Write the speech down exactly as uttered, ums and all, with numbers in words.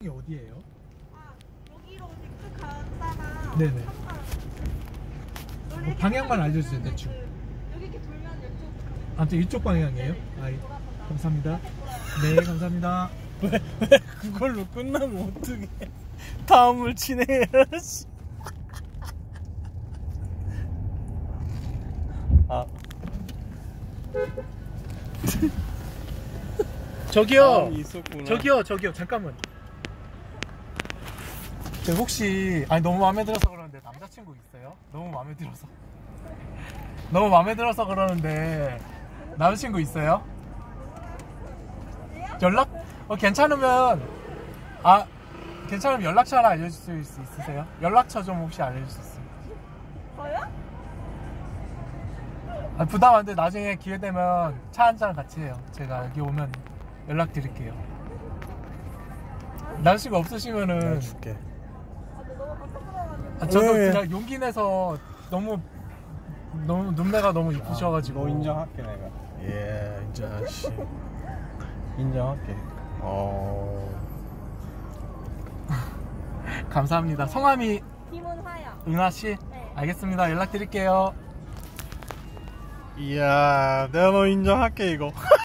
이게 어디예요? 아, 여기로 쭉 갔다가 네네. 뭐 방향만 알려주세요, 대충. 여기 이렇게 돌면 이쪽. 아무튼 이쪽 방향이에요? 아, 감사합니다. 네, 감사합니다. 왜, 왜 그걸로 끝나면 어떡해. 다음을 진행해야지. 아. 저기요. 있었구나. 저기요, 저기요, 잠깐만. 저 혹시, 아니, 너무 마음에 들어서 그러는데 남자친구 있어요? 너무 마음에 들어서. 너무 마음에 들어서 그러는데 남자친구 있어요? 연락? 어, 괜찮으면, 아, 괜찮으면 연락처 하나 알려줄 수 있으세요? 연락처 좀 혹시 알려줄 수 있어요? 저요? 아, 부담 안 돼. 나중에 기회 되면 차 한잔 같이 해요. 제가 여기 오면 연락 드릴게요. 남자친구 없으시면은. 내가 줄게. 아, 근데 너무 깜짝 놀라가지고. 아, 저도 왜? 그냥 용기 내서 너무, 너무, 눈매가 너무 이쁘셔가지고. 너 인정할게, 내가. 예, 인정, 씨. 인정할게. 어. 감사합니다. 성함이 김은화요. 은하씨? 네. 알겠습니다. 연락 드릴게요. 이야, 내가 너 인정할게, 이거.